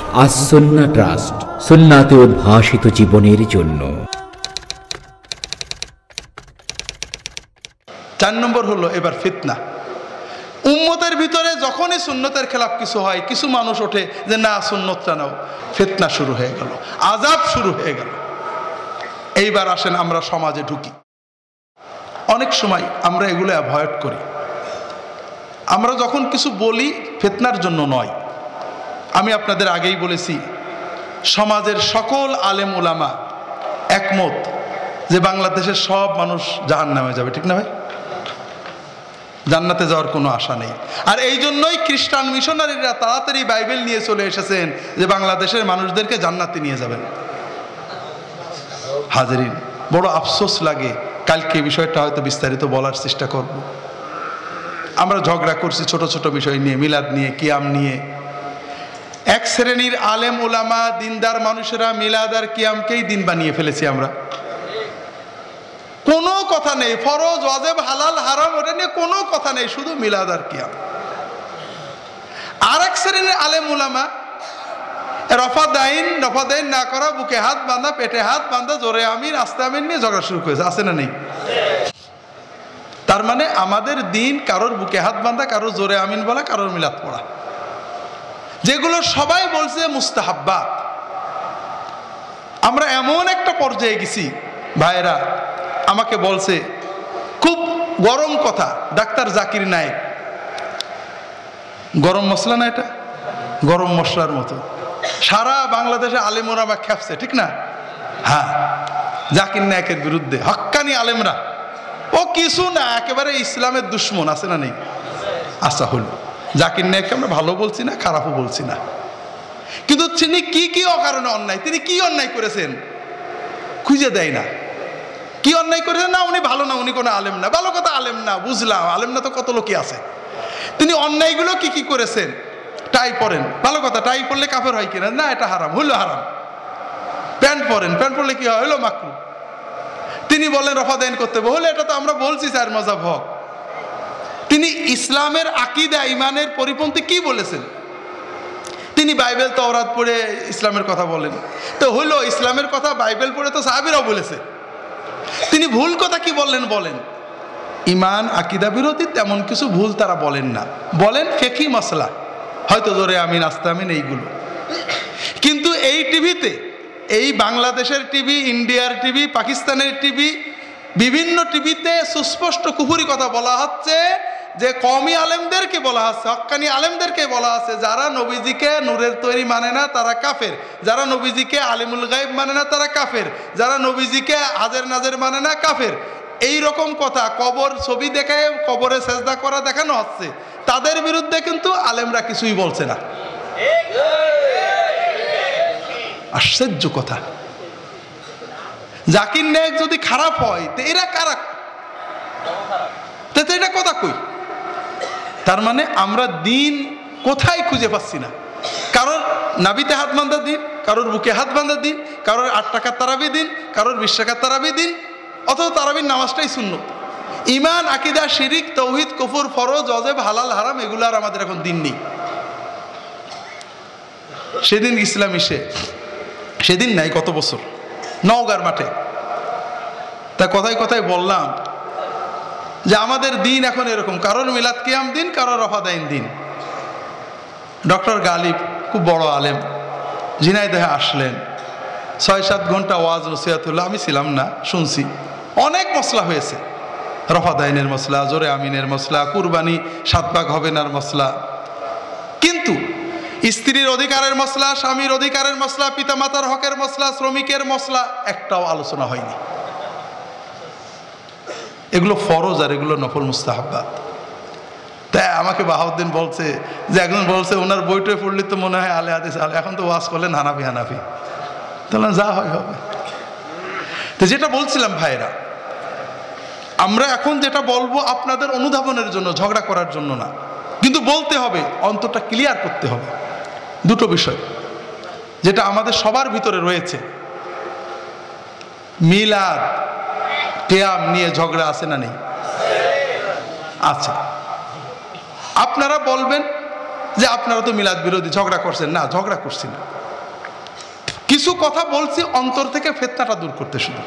আসন্না trust, সুন্নাতে উদ্ভাসিত জীবনের জন্য। 4 নম্বর হলো এবার ফিতনা। উম্মতের ভিতরে যখনই সুন্নতের খেলাফ কিছু হয়, কিছু মানুষ ওঠে যে না সুন্নতটা নাও, ফিতনা শুরু হয়ে গেল, আযাব শুরু হয়ে গেল। এইবার আসেন আমরা সমাজে ঢুকি। অনেক সময় আমরা এগুলো অ্যাভয়েড করি। আমরা যখন কিছু বলি ফিতনার জন্য নয়। আমি আপনাদের আগেই বলেছি, সমাজের সকল আলেম উলামা একমত যে বাংলাদেশের সব মানুষ জাহান্নামে যাবে, ঠিক না ভাই? জান্নাতে যাওয়ার কোনো আশা নেই। আর এই জন্যই খ্রিস্টান মিশনারিরা তাড়াতাড়ি বাইবেল নিয়ে চলে এসেছেন যে বাংলাদেশের মানুষদেরকে জান্নাতে নিয়ে যাবেন। হাজরিন, বড় আফসোস লাগে। কালকে বিষয়টা হয়তো বিস্তারিত বলার চেষ্টা করব। আমরা ঝগড়া করছি ছোট ছোট বিষয় নিয়ে, মিলাদ নিয়ে, কিয়াম নিয়ে। এক শ্রেণীর আলেম উলামা দিনদার মানুষেরা মিলাদ আর কিয়ামকেই দিন বানিয়ে ফেলেছি আমরা। কোনো কথা নেই ফরজ ওয়াজিব হালাল হারাম ওটা নিয়ে কোনো কথা নেই, শুধু মিলাদ আর কিয়াম। আর এক শ্রেণীর আলেম উলামা রফাদাইন না করা, বুকে হাত বাঁধা, পেটে হাত বাঁধা, জোরে আমিন আস্তে আমিন নিয়ে ঝগড়া শুরু করেছে। আছে না নেই? তার মানে আমাদের দিন কারোর বুকে হাত বাঁধা, কারোর জোরে আমিন বলা, কারোর মিলাদ পড়া, যেগুলো সবাই বলছে মুস্তাহাব্বাত। আমরা এমন একটা পর্যায়ে গেছি, ভাইরা আমাকে বলছে খুব গরম কথা, ডাক্তার জাকির নায়েক, গরম মশলা না এটা, গরম মশলার মতো সারা বাংলাদেশে আলেম ওলামা খেপছে, ঠিক না? হ্যাঁ, জাকির নায়েকের বিরুদ্ধে হক্কানি আলেমরা, ও কিছু না একেবারে ইসলামের দুশ্মন। আছে না নেই? আচ্ছা হলো, জাকির নায়েককে আমরা ভালো বলছি না, খারাপও বলছি না, কিন্তু তিনি কি কি অকারণে অন্যায়, তিনি কি অন্যায় করেছেন খুঁজে দেয় না। কি অন্যায় করেছেন? না উনি ভালো না, উনি কোনো আলেম না। ভালো কথা, আলেম না, বুঝলাম, আলেম না তো কত লোকই আছে। তিনি অন্যায়গুলো কি কি করেছেন? টাই পরেন, ভালো কথা, টাই পরলে কাফের হয় কিনা? না, এটা হারাম, হইলো হারাম। প্যান্ট পরেন, প্যান্ট পরলে কি হয়? হইলো মাকরু। তিনি বলেন রফাদাইন করতে হবে, হলে এটা তো আমরা বলছি চার মাযহাব হক। তিনি ইসলামের আকীদা ঈমানের পরিপন্থী কি বলেছেন? তিনি বাইবেল তাওরাত পড়ে ইসলামের কথা বলেন, তো হইলো ইসলামের কথা বাইবেল পড়ে তো সাহাবীরাও বলেছে। তিনি ভুল কথা কি বললেন? বলেন ঈমান আকীদা বিরোধী তেমন কিছু ভুল তারা বলেন না, বলেন ফিকহি মাসলা, হয়তো জোরে আমিন আস্তে আমিন এইগুলো। কিন্তু এই টিভিতে, এই বাংলাদেশের টিভি, ইন্ডিয়ার টিভি, পাকিস্তানের টিভি, বিভিন্ন টিভিতে সুস্পষ্ট কুফরি কথা বলা হচ্ছে, যে কওমি আলেমদেরকে বলা হচ্ছে, হক্কানি আলেমদেরকে বলা হচ্ছে যারা নবীজিকে নূরের তৈরি মানে না তারা কাফের, যারা নবীজিকে আলিমুল গায়ব মানে না তারা কাফের, যারা নবীজিকে হাজের নাজের মানে না কাফের। এই রকম কথা কবর ছবি দেখায় কবরে সেজদা করা দেখানো হচ্ছে। তাদের বিরুদ্ধে কিন্তু আলেমরা কিছুই বলছে না। আশ্চর্য কথা। জাকির নায়েক যদি খারাপ হয় তো এরা কারা? তো এটা কথা কই? তার মানে আমরা দিন কোথায় খুঁজে পাচ্ছি না। কারোর নাভিতে হাত বাঁধা দিন, কারোর বুকে হাত বাঁধা দিন, কারোর 8 টাকার তারাবি দিন, কারোর 20 টাকার তারাবি দিন, অথচ তারাবির নামাজটাই সুন্নত। ঈমান আকীদা শিরিক তাওহীদ কুফর ফরজ ওয়াজিব হালাল হারাম এগুলো আর আমাদের এখন দিন নেই। সেদিন ইসলাম এসে, সেদিন নাই কত বছর, নওগাঁর মাঠে, তা কথায় কথায় বললাম যে আমাদের দিন এখন এরকম, কারোর মিলাদ কিয়াম দিন, কারোর রফাদাইন দিন। ডক্টর গালিব খুব বড় আলেম ঝিনাইদহে আসলেন, 6-7 ঘন্টা ওয়াজ নসিহতুল্লাহ, আমি ছিলাম না, শুনছি। অনেক মসলা হয়েছে, রফাদাইনের মসলা, জোরে আমিনের মসলা, কুরবানি 7 ভাগ হবে নার মসলা, কিন্তু স্ত্রীর অধিকারের মসলা, স্বামীর অধিকারের মসলা, পিতামাতার হকের মসলা, শ্রমিকের মসলা একটাও আলোচনা হয়নি। এগুলো ফরজ আর এগুলো নফল মুস্তাহাব্বাত। তাই আমাকে বাহাউদ্দিন বলছে যে একজন বলছে ওনার বইটা পড়লে তো মনে হয় আলে হাদিস, আলে এখন তো ওয়াজ করলেন হানাফি হানাফি, তাহলে যা হয় হবে। তো যেটা বলছিলাম ভাইরা, আমরা এখন যেটা বলবো আপনাদের অনুধাবনের জন্য, ঝগড়া করার জন্য না, কিন্তু বলতে হবে, অন্তরটা ক্লিয়ার করতে হবে। দুটো বিষয় যেটা আমাদের সবার ভিতরে রয়েছে, মিলাদ কিয়াম নিয়ে ঝগড়া আছে না নেই? আছে। আপনারা বলবেন যে আপনারা তো মিলাদ বিরোধী, ঝগড়া করছেন। না, ঝগড়া করছি না। কিছু কথা বলছি অন্তর থেকে ফিতনাটা দূর করতে। শুধু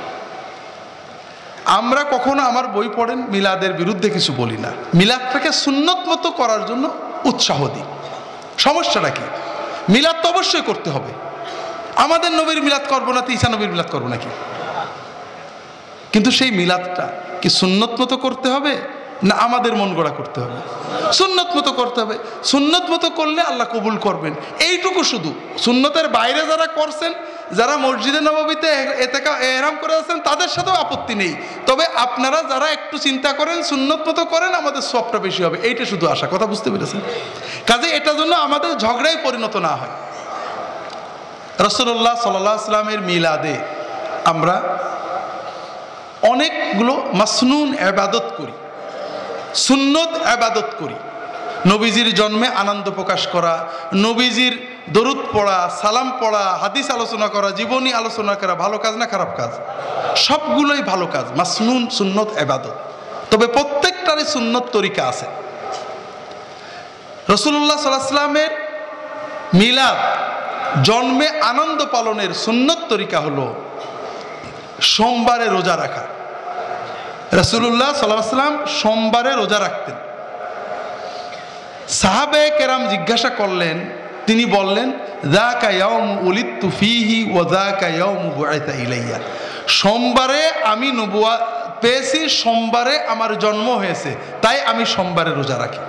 আমরা কখনো, আমার বই পড়েন, মিলাদের বিরুদ্ধে কিছু বলি না, মিলাদটাকে সুন্নত মতো করার জন্য উৎসাহ দিই। সমস্যাটা কি? মিলাদ তো অবশ্যই করতে হবে। আমাদের নবীর মিলাদ করবো না তো ঈসা নবীর মিলাদ করবো নাকি? কিন্তু সেই মিলাদটা কি সুন্নত মতো করতে হবে না আমাদের মন গড়া করতে হবে? সুন্নত মতো করতে হবে। সুন্নত মতো করলে আল্লাহ কবুল করবেন, এইটুকু শুধু। সুন্নতের বাইরে যারা করছেন, যারা মসজিদে নববীতে এহরাম করে আছেন, তাদের সাথেও আপত্তি নেই। তবে আপনারা যারা একটু চিন্তা করেন, সুন্নত মতো করেন, আমাদের সবটা বেশি হবে, এইটা শুধু আশা। কথা বুঝতে পেরেছেন? কাজে এটার জন্য আমাদের ঝগড়ায় পরিণত না হয়। রাসূলুল্লাহ সাল্লাল্লাহু আলাইহি ওয়াসাল্লামের মিলাদে আমরা অনেকগুলো মাসনুন ইবাদত করি, সুন্নত ইবাদত করি। নবীজির জন্মে আনন্দ প্রকাশ করা, নবীজির দরুদ পড়া, সালাম পড়া, হাদিস আলোচনা করা, জীবনী আলোচনা করা, ভালো কাজ না খারাপ কাজ? সবগুলোই ভালো কাজ, মাসনুন সুন্নত ইবাদত। তবে প্রত্যেকটারই সুন্নত তরিকা আছে। রাসূলুল্লাহ সাল্লাল্লাহু আলাইহি ওয়াসাল্লামের মিলাদ, জন্মে আনন্দ পালনের সুন্নত তরিকা হলো সোমবারে রোজা রাখা। রাসূলুল্লাহ সাল্লাল্লাহু আলাইহি ওয়াসাল্লাম সোমবারে রোজা রাখতেন। সাহাবায়ে কেরাম জিজ্ঞাসা করলেন, তিনি বললেন, যাকা ইয়াউমু উলিদতু ফীহি ওয়া যাকা ইয়াউমু বুইসা ইলাইয়া। সোমবারে আমি নবুয়ত পেয়েছি, সোমবারে আমার জন্ম হয়েছে, তাই আমি সোমবারে রোজা রাখি।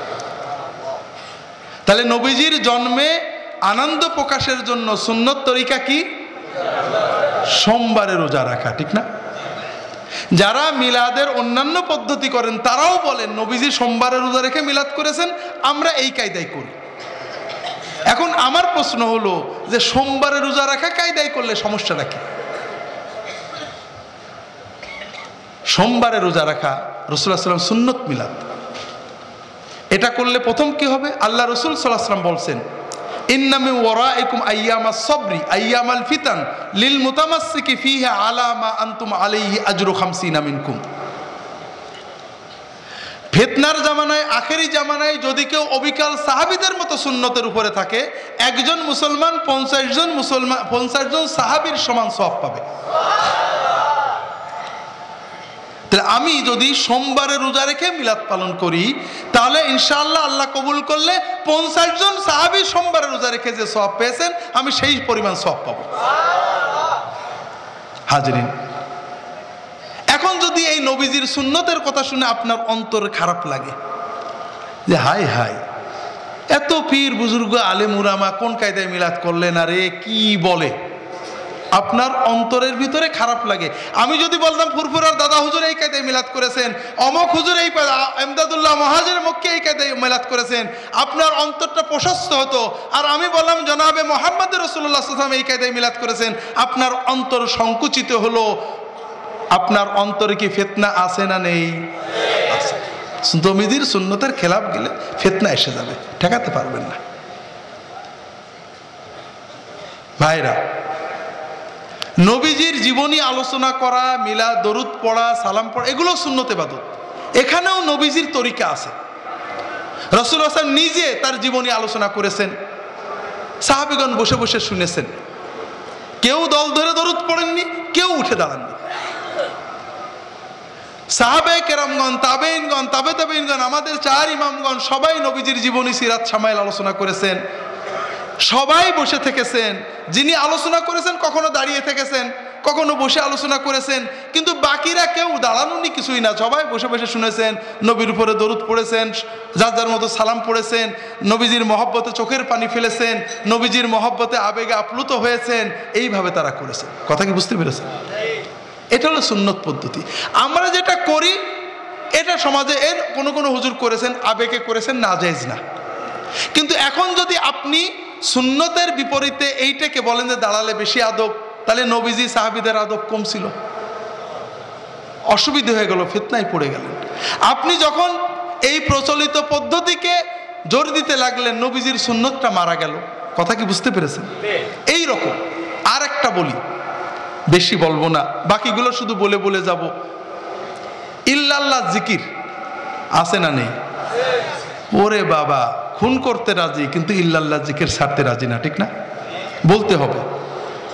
তাহলে নবীজির জন্মে আনন্দ প্রকাশের জন্য সুন্নত তরিকা কি? সোমবারে রোজা রাখা, ঠিক না? যারা মিলাদের অন্যান্য পদ্ধতি করেন তারাও বলেন নবীজি সোমবারে রোজা রেখে মিলাদ করেছেন, আমরা এই কায়দায় করি। এখন আমার প্রশ্ন হলো যে সোমবারে রোজা রাখা কায়দায় করলে সমস্যাটা কি? সোমবারে রোজা রাখা রাসূলুল্লাহ সাল্লাল্লাহু আলাইহি ওয়াসাল্লাম সুন্নত মিলাদ। এটা করলে প্রথম কি হবে? আল্লাহ রাসূল সাল্লাল্লাহু আলাইহি ওয়াসাল্লাম বলছেন, ইন্না মিন ওয়ারাইকুম আইয়ামাস সাবরি আইয়ামাল ফিতান লিল মুতামাসসিকি ফিহা আলা মা আনতুম আলাইহি আজরু 50 মিনকুম। ফিতনার জামানায়, আখেরি জামানায় যদি কেউ অবিকাল সাহাবীদের মতো সুন্নতের উপরে থাকে, একজন মুসলমান 50 জন সাহাবীর সমান সওয়াব পাবে। তাহলে আমি যদি সোমবারে রোজা রেখে মিলাদ পালন করি, তাহলে ইনশাআল্লাহ আল্লাহ কবুল করলে 50 জন সাহাবী সোমবারে রোজা রেখে যে সওয়াব পেয়েছেন, আমি সেই পরিমাণ সওয়াব পাবো। হাজরিন, এখন যদি এই নবীজির সুন্নতের কথা শুনে আপনার অন্তর খারাপ লাগে যে হায় হায়, এত পীর বুজুর্গ আলেম উলামা কোন কায়দায় মিলাদ করলেন, আরে কি বলে, আপনার অন্তরের ভিতরে খারাপ লাগে। আমি যদি বলতাম ফুরফুরার দাদা হুজুর এই কায়দায় মিলাদ করেছেন, অমক হুজুর এই এমদাদুল্লাহ মহাজের মক্কে এই কায়দায় মিলাদ করেছেন, আপনার অন্তরটা প্রশস্ত হতো। আর আমি বললাম জনাবে মুহাম্মদ রাসূলুল্লাহ সাল্লাল্লাহু আলাইহি ওয়াসাল্লাম এই কায়দায় মিলাদ করেছেন, আপনার অন্তর সংকুচিত হলো। আপনার অন্তরে কি ফিতনা আছে না নেই? আছে। নবীজির সুন্নতের খেলাফ গেলে ফিতনা এসে যাবে, ঠেকাতে পারবেন না। ভাইরা, নবীজির জীবনী আলোচনা করা, মিলাদ, দরুদ পড়া, সালাম পড়া, এগুলো সুন্নত ইবাদত। এখানেও নবীজির তরিকা আছে। রাসূলুল্লাহ সাল্লাল্লাহু আলাইহি ওয়াসাল্লাম নিজে তার জীবনী আলোচনা করেছেন, সাহাবীগণ বসে বসে শুনেছেন। কেউ দল ধরে দরুদ পড়েননি, কেউ উঠে দাঁড়াননি। সাহাবায়ে কেরামগণ, তাবেঈনগণ, তাবে তাবেঈনগণ, আমাদের 4 ইমামগণ সবাই নবীজির জীবনী, সিরাত, শামাইল আলোচনা করেছেন। সবাই বসে থেকেছেন। যিনি আলোচনা করেছেন কখনো দাঁড়িয়ে থেকেছেন, কখনো বসে আলোচনা করেছেন, কিন্তু বাকিরা কেউ দাঁড়ানোনি কিছুই না, সবাই বসে বসে শুনেছেন। নবীর উপরে দরুদ পড়েছেন, যার যার মতো সালাম পড়েছেন, নবীজির মহব্বতে চোখের পানি ফেলেছেন, নবীজির মহব্বতে আবেগে আপ্লুত হয়েছেন। এইভাবে তারা করেছেন। কথা কি বুঝতে পেরেছেন? এটা হলো সুন্নত পদ্ধতি। আমরা যেটা করি এটা সমাজে এর কোনো কোনো হুজুর করেছেন, আবেগে করেছেন, নাজায়েজ না। কিন্তু এখন যদি আপনি সুন্নতের বিপরীতে এইটাকে বলেন যে দাঁড়ালে বেশি আদব, তাহলে নবীজি সাহাবীদের আদব কম ছিল, অসুবিধা হয়ে গেল, ফিতনায় পড়ে গেলেন। আপনি যখন এই প্রচলিত পদ্ধতিকে জোর দিতে লাগলেন, নবীজির সুন্নতটা মারা গেল। কথা কি বুঝতে পেরেছেন? এই রকম আর একটা বলি, বেশি বলবো না, বাকিগুলো শুধু বলে বলে যাব। ইল্লাল্লাহ জিকির আছে না নেই? ওরে বাবা, খুন করতে রাজি কিন্তু ইল্লাল্লাহ জিকির ছাড়তে রাজি না, ঠিক না? বলতে হবে।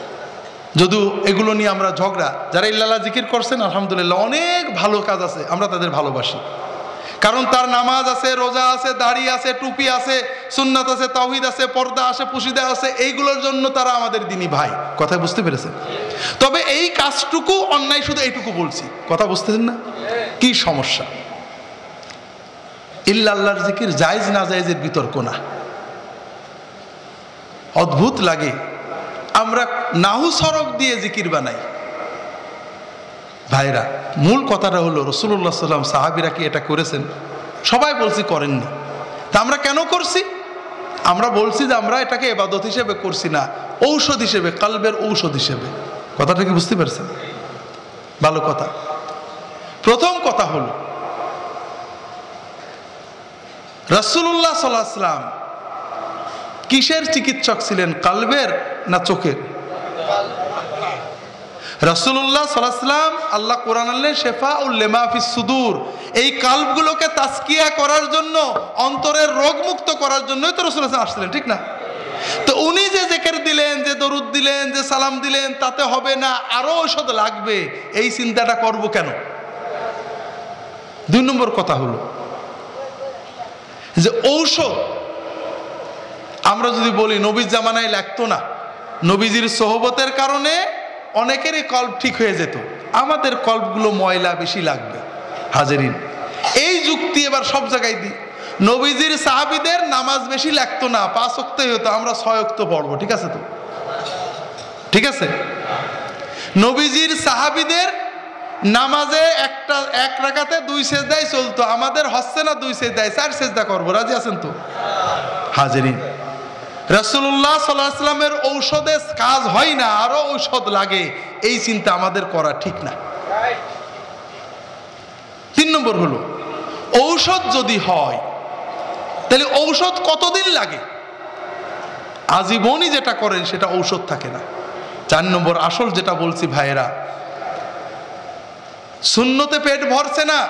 যদিও এগুলো নিয়ে আমরা ঝগড়া, যারা ইল্লাল্লাহ জিকির করছেন আলহামদুলিল্লাহ অনেক ভালো কাজ আছে, আমরা তাদের ভালোবাসি, কারণ তার নামাজ আছে, রোজা আছে, দাড়ি আছে, টুপি আছে, সুন্নাত আছে, তাওহীদ আছে, পর্দা আছে, পুশিদা আছে, এইগুলোর জন্য তারা আমাদের দিনী ভাই। কথা বুঝতে পেরেছেন? তবে এই কাজটুকু অন্যায়, শুধু এইটুকু বলছি, কথা বুঝতেছেন না? কি সমস্যা? ইল্লাল্লাহর জিকির জায়েজ না জায়েজের বিতর্ক না। অদ্ভুত লাগে, আমরা নাহু সরক দিয়ে জিকির বানাই। ভাইরা, মূল কথাটা হলো রাসূলুল্লাহ সাল্লাল্লাহু আলাইহি ওয়াসাল্লাম, সাহাবীরা কি এটা করেছেন? সবাই বলছি করেননি। তা আমরা কেন করছি? আমরা বলছি যে আমরা এটাকে ইবাদত হিসেবে করছি না, ঔষধ হিসেবে, কলবের ঔষধ হিসেবে। কথাটা কি বুঝতে পারছেন? ভালো কথা। প্রথম কথা হলো রাসূলুল্লাহ সাল্লাল্লাহু আলাইহি ওয়াসাল্লাম কিসের চিকিৎসক ছিলেন, কলবের না চোখের? রাসূলুল্লাহ সাল্লাল্লাহু আলাইহি ওয়াসাল্লাম, আল্লাহ কোরআন আনলেন শিফাউল লিমা ফিস সুদূর, এই কালবগুলোকে তাজকিয়া করার জন্য, অন্তরের রোগ মুক্ত করার জন্যই তো রাসূলুল্লাহ আসছিলেন, ঠিক না? তো উনি যে জিকির দিলেন, যে দরুদ দিলেন, যে সালাম দিলেন, তাতে হবে না, আরো ঔষধ লাগবে, এই চিন্তাটা করব কেন? দুই নম্বর কথা হলো যে ঔষধ আমরা যদি বলি নবীর জামানায় লাগতো না, নবীজির সোহবতের কারণে অনেকেরই কল্প ঠিক হয়ে যেত, আমাদের কল্পগুলো ময়লা বেশি লাগবে। হাজেরিন, এই যুক্তি এবার সব জায়গায় দিই। নবীজির সাহাবীদের নামাজ বেশি লাগতো না, 5 ওয়াক্তই হতো, আমরা 6 ওয়াক্ত পড়বো, ঠিক আছে তো? ঠিক আছে। নবীজির সাহাবীদের নামাজে এক রাকাতে 2 সেজদায় চলতো, আমাদের হচ্ছে না 2 সেজদায়, 4 সেজদা করবো, রাজি আছেন তো? হাজেরিন, রাসূলুল্লাহ সাল্লাল্লাহু আলাইহি ওয়াসাল্লামের ঔষধে কাজ হয় না, আরো ঔষধ লাগে, এই চিন্তা আমাদের করা ঠিক না। 3 নম্বর হলো ঔষধ যদি হয় তাহলে ঔষধ কতদিন লাগে? আজীবনই যেটা করেন সেটা ঔষধ থাকে না। 4 নম্বর আসল যেটা বলছি ভাইয়েরা, সুন্নতে পেট ভরছে না।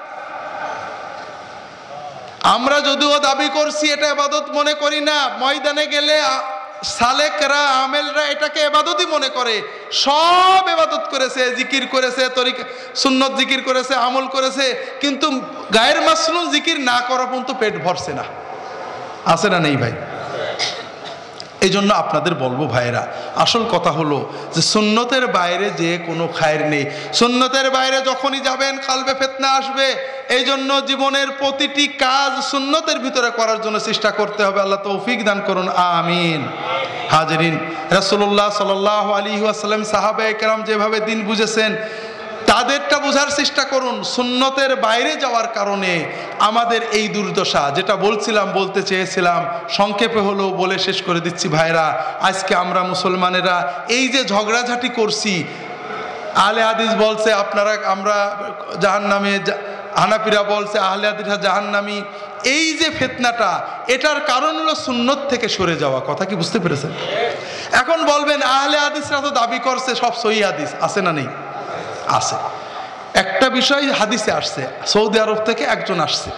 আমরা যদিও দাবি করছি এটা ইবাদত মনে করি না, ময়দানে গেলে সালেকরা, আমেলরা এটাকে ইবাদতই মনে করে, সব ইবাদত করেছে, জিকির করেছে, তরিকা সুন্নত জিকির করেছে, আমল করেছে, কিন্তু গায়ের মাসনুন জিকির না করা পর্যন্ত পেট ভরছে না। আছে না নেই ভাই? এই জন্য আপনাদের বলবো ভাইরা, আসল কথা হলো যে সুন্নতের বাইরে যে কোনো খায়ের নেই। সুন্নতের বাইরে যখনই যাবেন কলবে ফিতনা আসবে। এই জন্য জীবনের প্রতিটি কাজ সুন্নতের ভিতরে করার জন্য চেষ্টা করতে হবে। আল্লাহ তৌফিক দান করুন, আমিন। হাজরিন, রাসূলুল্লাহ সাল্লাল্লাহু আলাইহি ওয়াসাল্লাম, সাহাবায়ে কেরাম যেভাবে দিন বুঝেছেন তাদেরটা বোঝার চেষ্টা করুন। সুন্নতের বাইরে যাওয়ার কারণে আমাদের এই দুর্দশা, যেটা বলতে চেয়েছিলাম, সংক্ষেপে হলো বলে শেষ করে দিচ্ছি ভাইরা। আজকে আমরা মুসলমানেরা এই যে ঝগড়াঝাটি করছি, আহলে হাদিস বলছে আমরা জাহান্নামে, হানাফিরা বলছে আহলে হাদিসরা জাহান্নামী, এই যে ফিতনাটা, এটার কারণ হলো সুন্নত থেকে সরে যাওয়া। কথা কি বুঝতে পেরেছেন? এখন বলবেন আহলে হাদিসরা তো দাবি করছে সব সহিহ হাদিস, আছে না নেই? আছে। একটা বিষয় হাদিসে আসছে, সৌদি আরব থেকে একজন আসছে,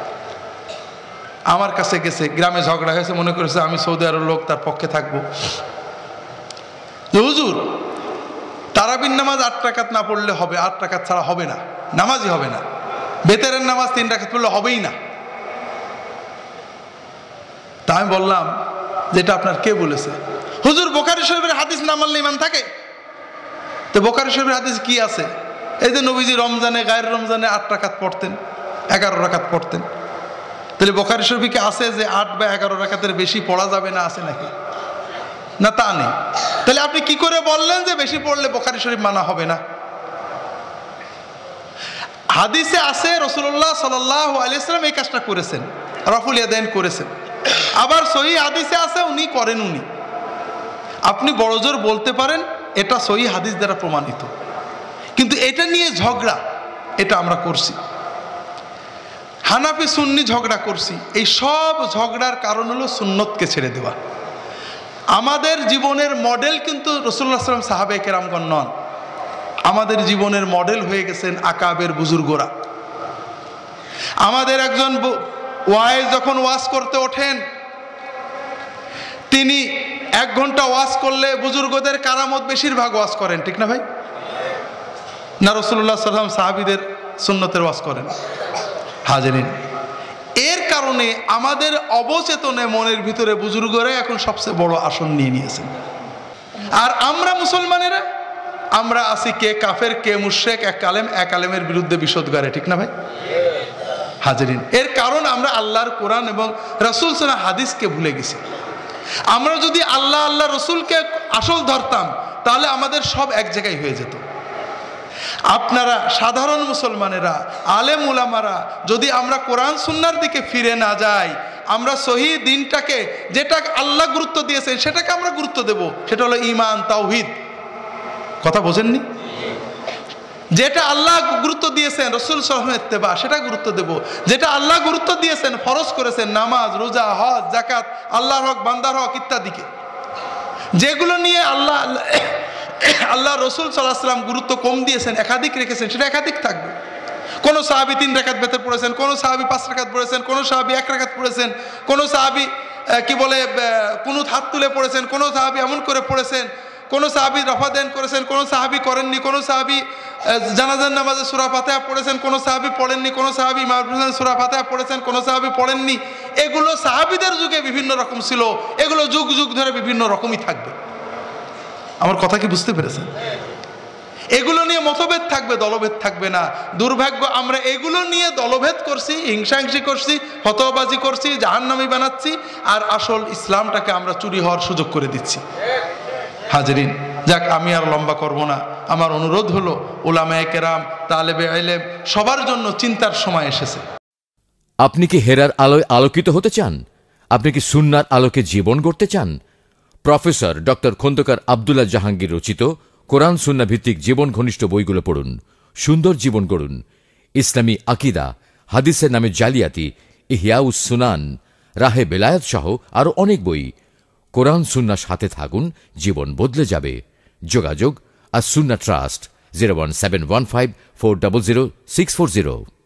আমার কাছে গেছে, গ্রামে ঝগড়া হয়েছে, মনে করেছে আমি সৌদি আরব লোক, তার পক্ষে থাকবো। হুজুর, তারাবির নামাজ 8 রাকাত না পড়লে হবে, 8 রাকাত ছাড়া হবে না, নামাজই হবে না। বেতেরের নামাজ 3 রাকাত পড়লে হবেই না। তা আমি বললাম, যেটা আপনার কে বলেছে? হুজুর, বুখারী শরীফের হাদিস না মানলে ঈমান থাকে? তো বুখারী শরীফের হাদিস কি আছে? এই যে নবীজি রমজানে, গায়ের রমজানে 8 রাকাত পড়তেন, 11 রাকাত পড়তেন। তাহলে বুখারী শরীফে কি আছে যে 8 বা 11 রাকাতের বেশি পড়া যাবে না? আছে নাকি? না, তা নেই। তাহলে আপনি কি করে বললেন যে বেশি পড়লে বুখারী শরীফ মানা হবে না? হাদিসে আছে রাসূলুল্লাহ সাল্লাল্লাহু আলাইহি ওয়াসাল্লাম এই কাজটা করেছেন, রাফুল ইয়াদাইন করেছেন। আবার সহিহ হাদিসে আছে উনি করেন। আপনি বড়জোর বলতে পারেন এটা সহিহ হাদিস দ্বারা প্রমাণিত, কিন্তু এটা নিয়ে ঝগড়া, এটা আমরা করছি। হানাফি সুন্নি ঝগড়া করছি। এই সব ঝগড়ার কারণ হলো সুন্নতকে ছেড়ে দেওয়া। আমাদের জীবনের মডেল কিন্তু রাসূলুল্লাহ সাল্লাল্লাহু আলাইহি ওয়াসাল্লাম, সাহাবায়ে কেরামগণ নন। আমাদের জীবনের মডেল হয়ে গেছেন আকাবের বুজুর্গরা। আমাদের একজন ওয়াইজ যখন ওয়াজ করতে ওঠেন, তিনি 1 ঘন্টা ওয়াজ করলে বুজুর্গদের কারামত বেশিরভাগ ওয়াজ করেন, ঠিক না ভাই? না রাসূলুল্লাহ সাল্লাল্লাহু আলাইহি ওয়াসাল্লাম সাহাবীদের সুন্নতের ওয়াজ করেন? হাজিরিন, এর কারণে আমাদের অবচেতনে মনের ভিতরে বুজুর্গরা এখন সবচেয়ে বড় আসন নিয়ে নিয়েছেন। আর আমরা মুসলমানেরা আমরা আছি কে কাফের কে মুশরিক, এক আলেমের বিরুদ্ধে বিশদগারে, ঠিক না ভাই? হাজিরিন, এর কারণ আমরা আল্লাহর কোরআন এবং রাসূল সাল্লাল্লাহু হাদিসকে ভুলে গেছি। আমরা যদি আল্লাহ রসুলকে আসল ধরতাম তাহলে আমাদের সব এক জায়গায় হয়ে যেত। আপনারা সাধারণ মুসলমানেরা, আলেম উলামারা যদি আমরা কোরআন সুন্নাহর দিকে ফিরে না যাই, আমরা সহি দিনটাকে, যেটা আল্লাহ গুরুত্ব দিয়েছেন সেটাকে আমরা গুরুত্ব দেব, সেটা হলো ঈমান তাওহীদ। কথা বোঝেননি? যেটা আল্লাহ গুরুত্ব দিয়েছেন রাসূল সাল্লাল্লাহু আলাইহি ওয়াসাল্লামের ইত্তেবা, সেটা গুরুত্ব দেব। যেটা আল্লাহ গুরুত্ব দিয়েছেন, ফরজ করেছেন, নামাজ, রোজা, হজ, যাকাত, আল্লাহর হক, বান্দার হক ইত্যাদিকে, যেগুলো নিয়ে আল্লাহ রসুল সাল্লাল্লাহু আলাইহি ওয়াসাল্লাম গুরুত্ব কম দিয়েছেন, একাধিক রেখেছেন, সেটা একাধিক থাকবে। কোন সাহাবী 3 রাকাত বেতর পড়েছেন, কোন সাহাবী 5 রাকাত পড়েছেন, কোন সাহাবী 1 রাকাত পড়েছেন, কোন সাহাবী কুনুত হাত তুলে পড়েছেন, কোন সাহাবী এমন করে পড়েছেন, কোন সাহাবী রফা দেন করেছেন, কোন সাহাবী করেননি, কোন সাহাবী জানাজার নামাজে সূরা ফাতিহা পড়েছেন, কোন সাহাবী পড়েননি, কোন সাহাবী ইমাম সূরা ফাতিহা পড়েছেন, কোন সাহাবী পড়েননি। এগুলো সাহাবীদের যুগে বিভিন্ন রকম ছিল, এগুলো যুগ যুগ ধরে বিভিন্ন রকমই থাকবে। আমার কথা কি বুঝতে পেরেছেন? এগুলো নিয়ে মতভেদ থাকবে, দলভেদ থাকবে না। দুর্ভাগ্য, আমরা এগুলো নিয়ে দলভেদ করছি, হিংসাহিংসি করছি, ফতোয়াবাজি করছি, জাহান্নামী বানাচ্ছি, আর আসল ইসলামটাকে আমরা চুরি হওয়ার সুযোগ করে দিচ্ছি। হাজিরিন, যাক, আমি আর লম্বা করব না। আমার অনুরোধ হলো উলামায়ে কেরাম, তালেবে ইলম সবার জন্য চিন্তার সময় এসেছে। আপনি কি হেরার আলোয় আলোকিত হতে চান? আপনি কি সুন্নাহর আলোকে জীবন গড়তে চান? প্রফেসর ডক্টর খন্দকার আব্দুল্লাহ জাহাঙ্গীর রচিত কোরআন সুন্নাহ ভিত্তিক জীবন ঘনিষ্ঠ বইগুলো পড়ুন, সুন্দর জীবন গড়ুন। ইসলামী আকীদা, হাদিসের নামে জালিয়াতি, ইহয়াউস সুনান, রাহে বেলায়েত সহ আরো অনেক বই। কোরআন সুন্নাহর সাথে থাকুন, জীবন বদলে যাবে। যোগাযোগ আস সুন্নাহ ট্রাস্ট 01715400640।